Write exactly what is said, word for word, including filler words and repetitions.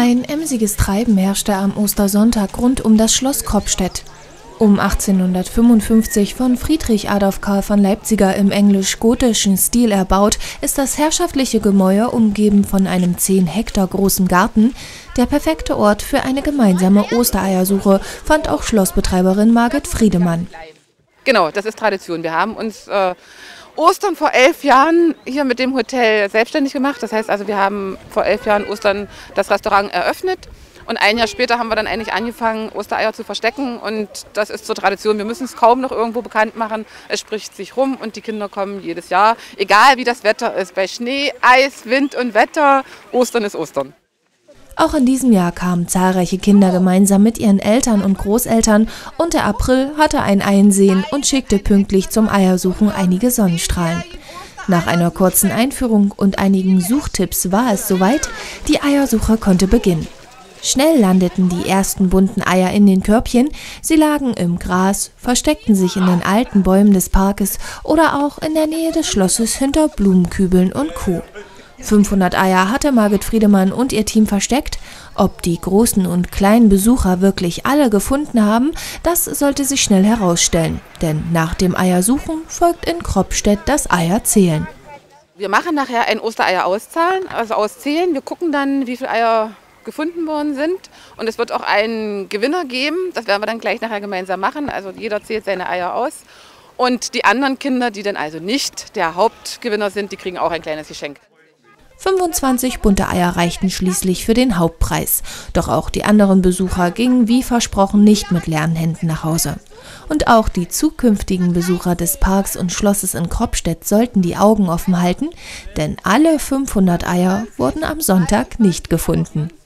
Ein emsiges Treiben herrschte am Ostersonntag rund um das Schloss Kropstedt. Um achtzehnhundertfünfundfünfzig von Friedrich Adolf Karl von Leipziger im englisch-gotischen Stil erbaut, ist das herrschaftliche Gemäuer umgeben von einem zehn Hektar großen Garten. Der perfekte Ort für eine gemeinsame Ostereiersuche, fand auch Schlossbetreiberin Margit Friedemann. Genau, das ist Tradition. Wir haben uns äh, Ostern vor elf Jahren hier mit dem Hotel selbstständig gemacht. Das heißt also, wir haben vor elf Jahren Ostern das Restaurant eröffnet. Und ein Jahr später haben wir dann eigentlich angefangen, Ostereier zu verstecken. Und das ist zur Tradition. Wir müssen es kaum noch irgendwo bekannt machen. Es spricht sich rum und die Kinder kommen jedes Jahr. Egal wie das Wetter ist, bei Schnee, Eis, Wind und Wetter, Ostern ist Ostern. Auch in diesem Jahr kamen zahlreiche Kinder gemeinsam mit ihren Eltern und Großeltern und der April hatte ein Einsehen und schickte pünktlich zum Eiersuchen einige Sonnenstrahlen. Nach einer kurzen Einführung und einigen Suchtipps war es soweit, die Eiersuche konnte beginnen. Schnell landeten die ersten bunten Eier in den Körbchen, sie lagen im Gras, versteckten sich in den alten Bäumen des Parkes oder auch in der Nähe des Schlosses hinter Blumenkübeln und Co. fünfhundert Eier hatte Margit Friedemann und ihr Team versteckt. Ob die großen und kleinen Besucher wirklich alle gefunden haben, das sollte sich schnell herausstellen. Denn nach dem Eiersuchen folgt in Kropstedt das Eierzählen. Wir machen nachher ein Ostereier auszahlen, also auszählen. Wir gucken dann, wie viele Eier gefunden worden sind. Und es wird auch einen Gewinner geben. Das werden wir dann gleich nachher gemeinsam machen. Also jeder zählt seine Eier aus. Und die anderen Kinder, die dann also nicht der Hauptgewinner sind, die kriegen auch ein kleines Geschenk. fünfundzwanzig bunte Eier reichten schließlich für den Hauptpreis. Doch auch die anderen Besucher gingen wie versprochen nicht mit leeren Händen nach Hause. Und auch die zukünftigen Besucher des Parks und Schlosses in Kropstedt sollten die Augen offen halten, denn alle fünfhundert Eier wurden am Sonntag nicht gefunden.